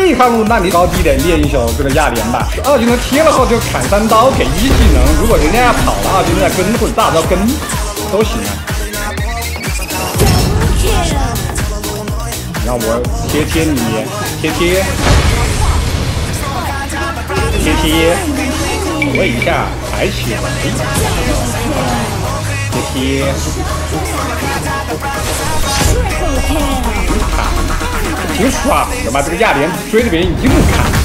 一套路，那你高低的练一宿这个亚莲吧。二技能贴了后就砍3刀给1技能，如果人家要跑了，二技能再跟或者大招跟都行啊。让我贴你，贴，喂一下，抬起来，贴。挺爽的嘛，这个亚莲追着别人一路砍。